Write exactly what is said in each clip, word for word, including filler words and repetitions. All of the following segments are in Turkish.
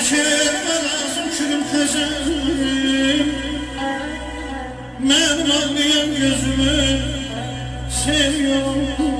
Şeker arasın çürüm kızım, mənim ağlayan gözümü seviyorum.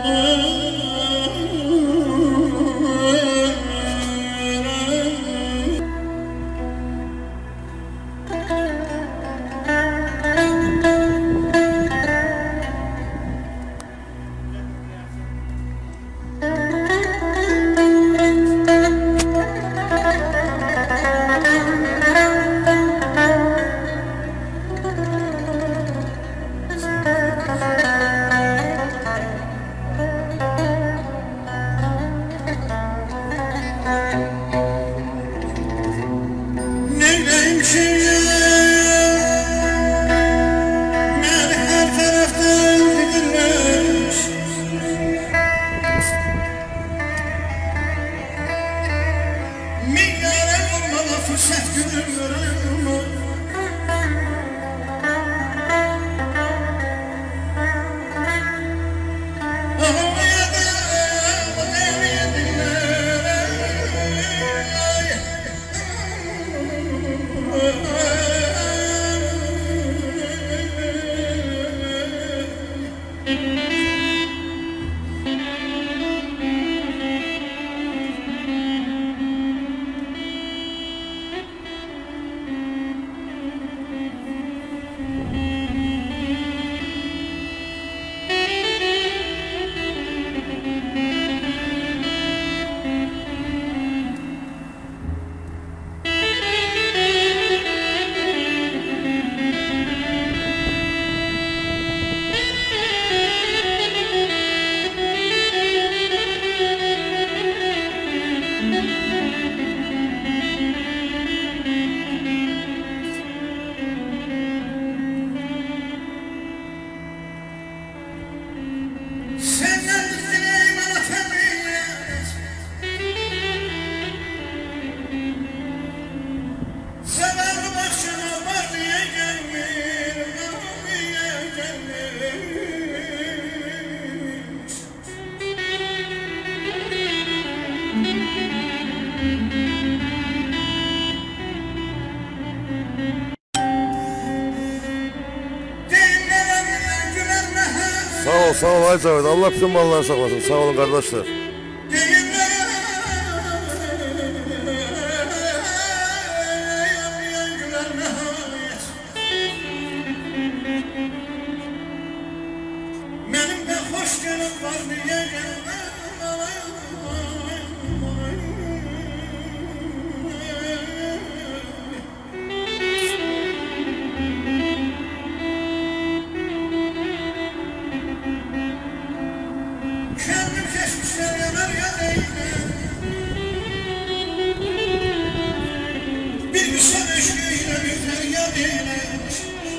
Neyleyim ki beni her taraftan gidirler, milyara olmama fırsat görürüm. Sağ ol, sağ ol Hacı Cavit. Allah bütün malları saklasın. Sağ olun kardeşler. Benim de hoş gönlüm var diye kendim geçmişler yanar ya değil. Bir insan eşliğiyle bir feryat eyler.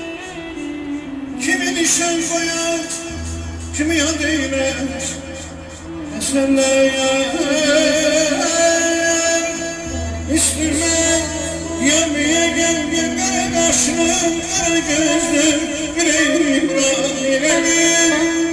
Kimi nişan koyar, kimi yad eyler. Esenler İsmime yanmaya gel bir kara kaşlım, kara gözlüm, yüreğim var yüreğim.